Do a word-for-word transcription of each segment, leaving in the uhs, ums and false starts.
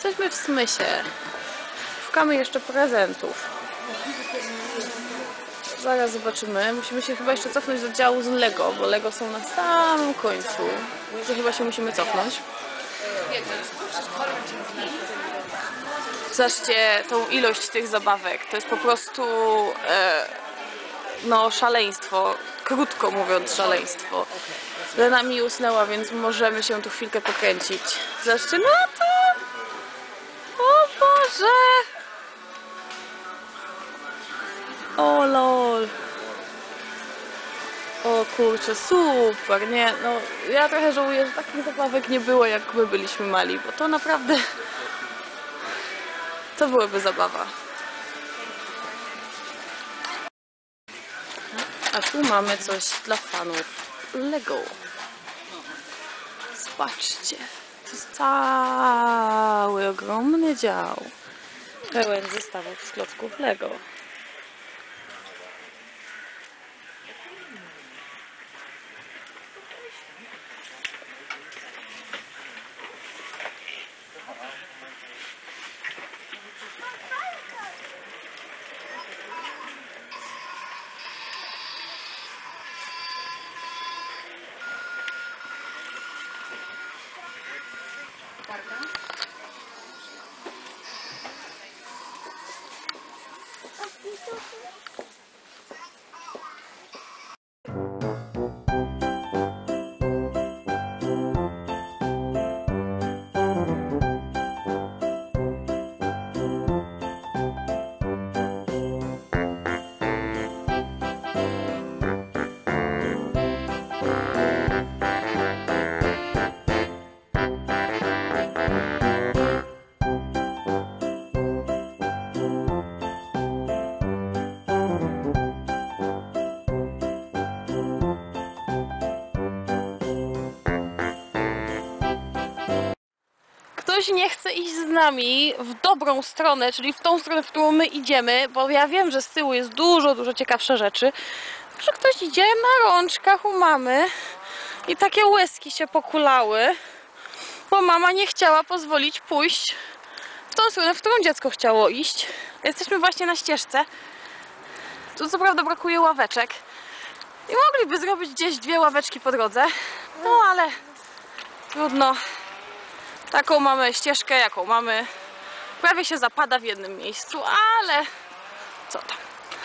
Jesteśmy w Smysie. Szukamy jeszcze prezentów. Zaraz zobaczymy. Musimy się chyba jeszcze cofnąć do działu z Lego, bo Lego są na samym końcu. To chyba się musimy cofnąć. Zobaczcie tą ilość tych zabawek. To jest po prostu e, no szaleństwo. Krótko mówiąc szaleństwo. Lena mi usnęła, więc możemy się tu chwilkę pokręcić. Zobaczcie na to! O Boże! O lol! O kurczę, super, nie? No ja trochę żałuję, że takich zabawek nie było, jak my byliśmy mali, bo to naprawdę... To byłaby zabawa. A tu mamy coś dla fanów Lego. Zobaczcie, to jest cały ogromny dział pełen zestawów z klocków Lego. Ktoś nie chce iść z nami w dobrą stronę, czyli w tą stronę, w którą my idziemy, bo ja wiem, że z tyłu jest dużo, dużo ciekawsze rzeczy. Że ktoś idzie na rączkach u mamy i takie łezki się pokulały, bo mama nie chciała pozwolić pójść w tą stronę, w którą dziecko chciało iść. Jesteśmy właśnie na ścieżce. Tu co prawda brakuje ławeczek i mogliby zrobić gdzieś dwie ławeczki po drodze, no ale trudno. Taką mamy ścieżkę, jaką mamy. Prawie się zapada w jednym miejscu, ale co tam.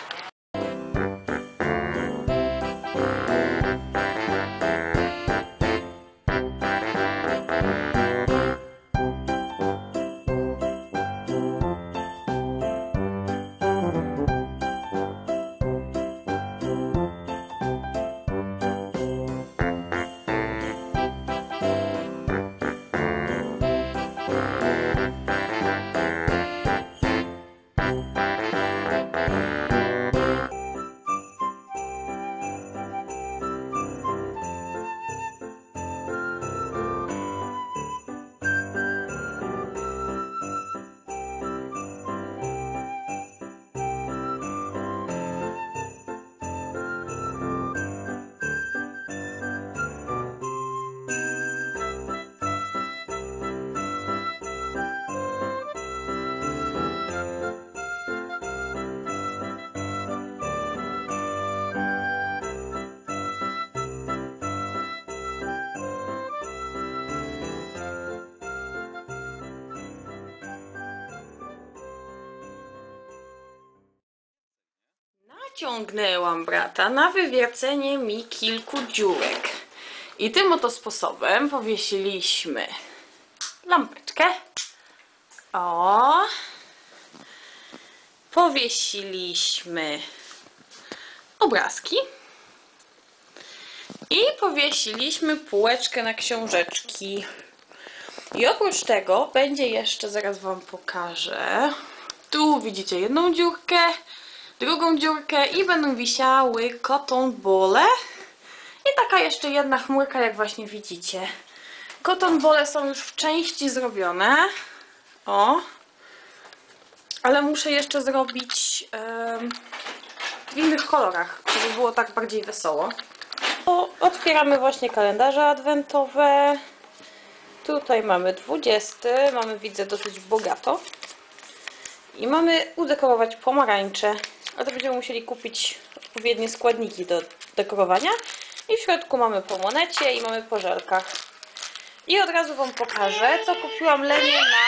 Naciągnęłam brata na wywiercenie mi kilku dziurek. I tym oto sposobem powiesiliśmy lampeczkę. O! Powiesiliśmy obrazki. I powiesiliśmy półeczkę na książeczki. I oprócz tego będzie jeszcze, zaraz wam pokażę. Tu widzicie jedną dziurkę, drugą dziurkę i będą wisiały cotton bole. I taka jeszcze jedna chmurka, jak właśnie widzicie. Cotton bole są już w części zrobione. O. Ale muszę jeszcze zrobić yy, w innych kolorach, żeby było tak bardziej wesoło. O, otwieramy właśnie kalendarze adwentowe. Tutaj mamy dwudziesty, mamy, widzę, dosyć bogato. I mamy udekorować pomarańcze, a to będziemy musieli kupić odpowiednie składniki do dekorowania. I w środku mamy po monecie i mamy po żelkach. I od razu Wam pokażę, co kupiłam Lenie na...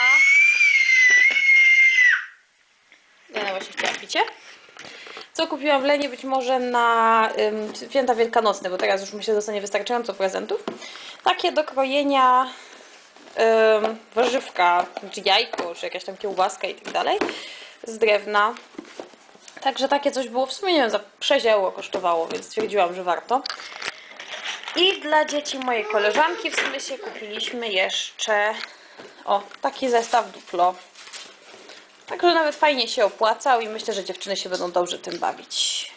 Lena właśnie chciała picie. Co kupiłam Lenie być może na ym, święta wielkanocne, bo teraz już myślę, że dostanie wystarczająco prezentów. Takie do krojenia ym, warzywka, czy jajko, czy jakaś tam kiełbaska i tak dalej z drewna. Także takie coś było, w sumie nie wiem, za sześć euro kosztowało, więc stwierdziłam, że warto. I dla dzieci mojej koleżanki w sumie się kupiliśmy jeszcze o, taki zestaw Duplo. Także nawet fajnie się opłacał i myślę, że dziewczyny się będą dobrze tym bawić.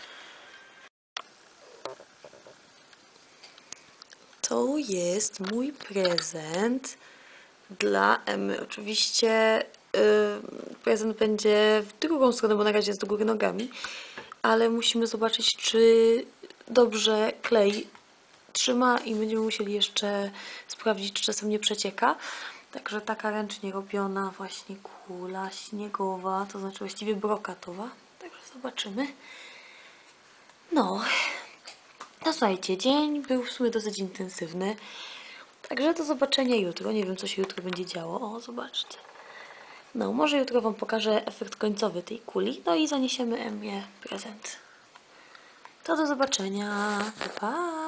To jest mój prezent dla Emy. Oczywiście yy, prezent będzie w drugą stronę, bo na razie jest do góry nogami. Ale musimy zobaczyć, czy dobrze klej trzyma i będziemy musieli jeszcze sprawdzić, czy czasem nie przecieka. Także taka ręcznie robiona właśnie kula śniegowa, to znaczy właściwie brokatowa. Także zobaczymy. No, no słuchajcie, dzień był w sumie dosyć intensywny. Także do zobaczenia jutro. Nie wiem, co się jutro będzie działo. O, zobaczcie. No, może jutro Wam pokażę efekt końcowy tej kuli. No i zaniesiemy Emie prezent. To do zobaczenia. Pa!